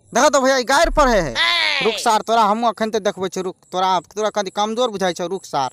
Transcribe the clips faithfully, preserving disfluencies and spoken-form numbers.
देखो तो भैया गायर पर है रुक सार तोरा हम अखन ते देखबे छ रुक तोरा तोरा कदी कमजोर बुझाई छ रुक सार।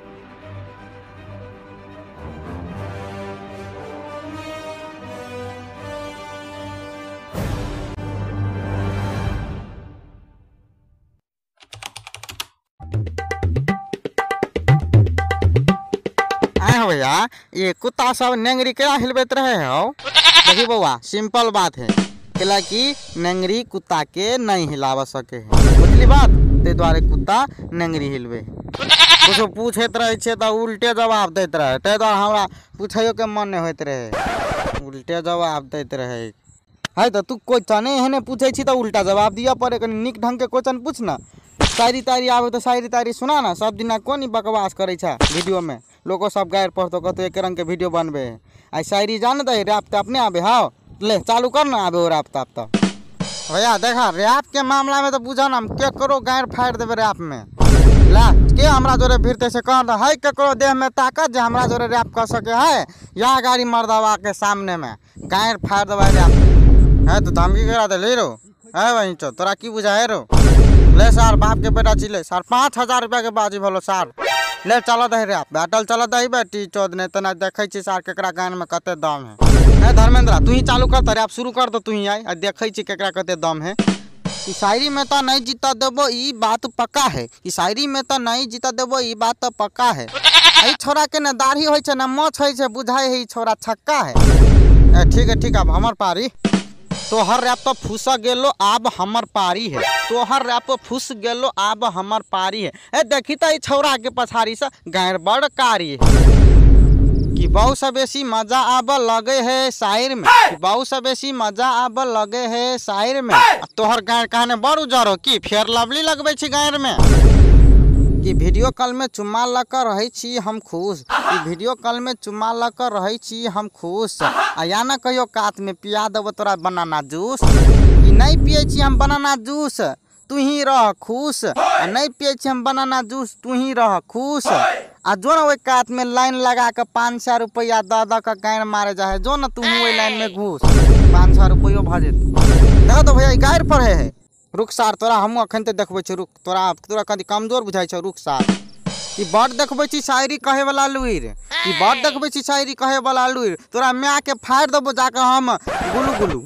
भैया ये कुत्ता सब नेंगरी क्या हिलबैत रहे हो। देखी बउआ सिंपल बात है कैला कि नेंगरी कुत्ता के नहीं हिलाव सके है बुझली बात ते द्वारे कुत्ता नेंगरी हिलबे कुछ पूछत रहे छे तो उल्टे जवाब देत रहे ते द्वारे हमरा पूछियो के मन नहीं होत रहे उल्टे जवाब देत रहे है तो तू क्वेश्चन एहने पूछे छी तो उल्टा जवाब दिया पड़े कनी निक ढंग के क्वेश्चन पूछ ना शायरी तारी आवे तो शायरी तारी सुना ना सब दिन कोनी बकवास करे छा वीडियो में लोगों सब गायर पढ़तो कहते एक रंग के वीडियो बनबे आई शायरी जान दे रैप तो अपने आबे हां ले चालू कर ना आबे रैप तब तो भैया देखा रैप के मामला में तो बुझा ना के करो गायर फाड़ देबे रैप में ला के हमरा जोरे भिरते से कह है ककरो देह में ताकत जे हमरा जोरे रैप कर सके है या गाड़ी मर्दवा के सामने में गायर फाड़ देबे रैप है तो धमकी करा दे ले रो है वहीं चो तोरा की बुझा है रो ले सार बाप के बेटा चिले सार पाँच हजार रुपया के बाजी भलो सार ले चल दे रैप बैटल चल दे बेटी चौध ने तना देखे छी सार केकरा गान में कते दम है। ए धर्मेंद्र तू ही चालू कर रैप शुरू कर तो तू ही आई देखे छी केकरा कते दम है। ई शायरी में तो नहीं जीता देबो ई बात पक्का है ई शायरी में तो नहीं जीता देबो ई बात तो पक्का है। ई छोरा के न दाढ़ी होय छै न मोछ होय छै बुझाई है ई छोरा छक्का है। ए ठीक है ठीक है अब हमर पारी तोहर रैप तो फुस गेलो आब हमर पारी है तोहर रैप फुस गेलो आब हमर पारी है। ए देखी तो ई छौरा के पछाड़ी से गायर बड़ कारी है कि बहु से बेसी मजा आब लगे है शायर में बहु से बेसी मजा आब लगे है शायर में तोहर गायर कहने बड़ उजरो की फेयर लवली लगबे छी गायर में कि वीडियो कॉल में चुम्मा लकर रही छी हम खुश कि वीडियो कॉल में चुम्मा लकर रही छी हम खुश आ या ना कहियो कात में पिया देबो तोरा बनाना जूस कि नहीं पिए छी हम बनाना जूस तू ही रह खुश आ नहीं पिए छी हम बनाना जूस तू ही रह खुश आ जो ना ओई कात में लाइन लगा के पाँच सौ रुपया द द के गायर मारे जाए जो ना तू ओई लाइन में घुस पाँच सौ रुपयो भ जेत देखो तो भैया गायर पर है रुक सार तोरा हम अखन ते देखबे छ रुक तोरा तोरा कदी कमजोर बुझाई छ रुक सार ई बड़ देखबे छी शायरी कहे वाला लुइर ई बड़ देखबे छी शायरी कहे वाला लुइर तोरा म्या के फाड़ देबो जाके हम गुलू गुलू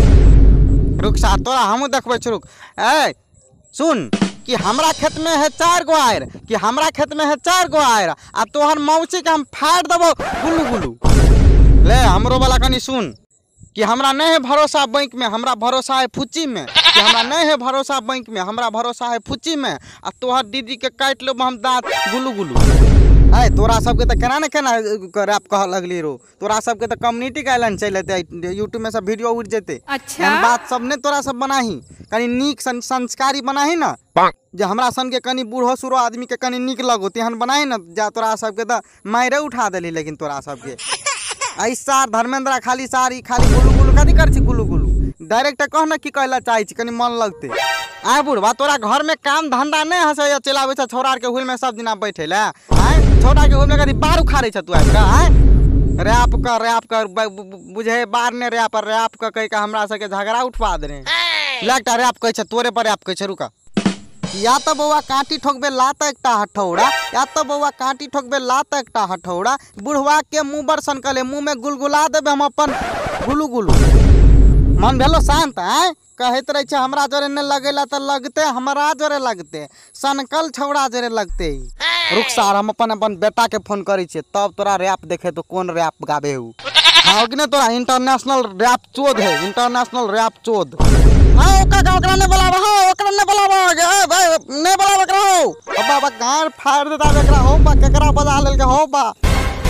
रुक सार तोरा हम देखबे छ रुक ए सुन कि हमरा खेत में है चार गो आयर कि हमरा खेत में है चार गो आयर आ तोहर मौसी के हम फाड़ देबो गुलू गुलू ले हमरो वाला कनी सुन कि हमरा नहीं है भरोसा बैंक में हमरा भरोसा है फुच्ची में कि हमरा नहीं है भरोसा बैंक में हमरा भरोसा है फुच्ची में आ तोहर दीदी के काट लेब हम दांत गुलू गुलू है तोरा सबके तो केना न केना रैप कह लगली रो तोरा सबके तो कम्युनिटी गाइडलाइन चल जेते यूट्यूब में सब वीडियो उड़ जेते अच्छा बात सब ने तोरा सब बनाही कनी नीक संस्कारी बनाही ना जे हमरा सन के कनी बूढ़ो सुरो आदमी के कनी नीक लगो तेहन बनाही ना जा तोरा सबके तो मारे उठा देली लेकिन तोरा सबके आई सार धर्मेंद्र खाली सारी खाली गुलू गुलू कथी कर छी गुलू गुलू डायरेक्ट कह ना की कहला चाहे छी कनी मन लगते आय बुढ़वा तोरा घर में काम धंधा नहीं हसे या चलावे छ छोरा के हुल में सब दिना बैठे ले आय छोरा के हुल में कथी बार उखाड़े छ तू आय का आय रैप कर रैप कर बुझे बार ने रैप रैप क कह के हमरा से के झगड़ा उठवा दे लगता रैप कह छ तोरे पर रैप कह छ रुका या तो बउआ काटी ठोकबे लात एकटा हथौड़ा या तो बउआ काटी ठोकबे लात एकटा हथौड़ा बुढ़वा के मुंह बरसन कले मुंह में गुलगुला देबे हम अपन गुलू गुलू मन भेलो शांत है कहत रहे छ हमरा जोरे ने लगेला त लगते हमरा जोरे लगते सनकल छौड़ा जोरे लगते रुक सार हम अपन अपन बेटा के फोन करी छे तब तोरा रैप देखे तो कौन रैप गाबे हु हां कि ने तोरा इंटरनेशनल रैप चोद है इंटरनेशनल रैप चोद हां ओका ओकरा ने बुलावा हां ओकरा ने बुलावा ए भाई ने बुलावा करो अब बाबा गार फाड़ देता एकरा हो बा केकरा बजा लेल के हो बा